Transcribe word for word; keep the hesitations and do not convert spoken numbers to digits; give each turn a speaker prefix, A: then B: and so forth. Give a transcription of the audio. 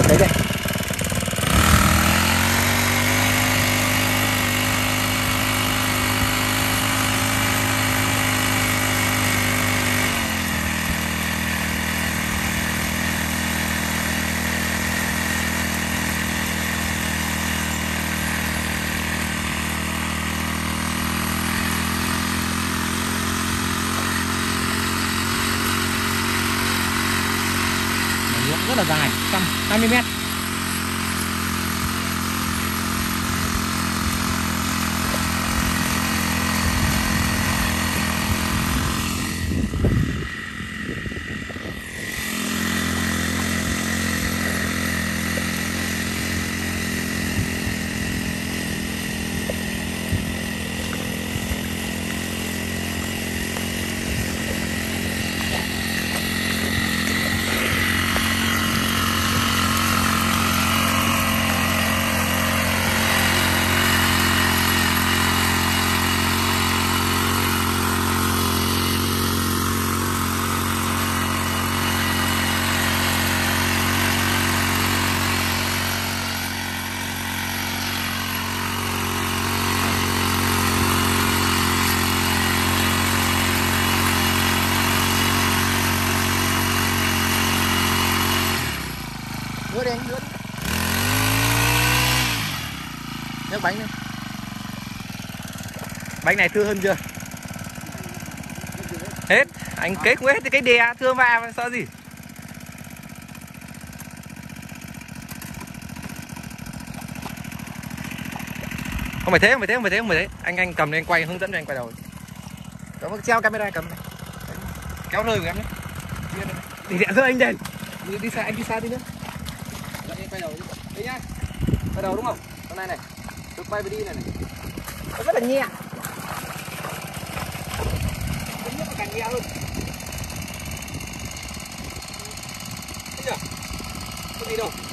A: ở đấy đây. Rất là dài, một trăm hai mươi mét. Nữa đi anh, nữa đi. Nhấc bánh nữa. Bánh này thưa hơn chưa? Hết, anh kế không hết thì cái đè thưa va sợ gì? Không phải thế, không phải thế, không phải thế, không phải thế. Anh anh cầm lên anh quay hướng dẫn cho anh quay đầu. Đó, treo camera cầm này. Kéo rơi của em nhé. Đi rẽ rơi anh đền. Đi, đi xa, anh đi xa đi nữa. Anh quay đầu đi. Đây nhá. Quay đầu đúng không? Con này này. Tôi quay về đi này này. Nó rất là nhẹ. Cái nước nó càng nhẹ hơn. Thấy chưa? Không gì đâu.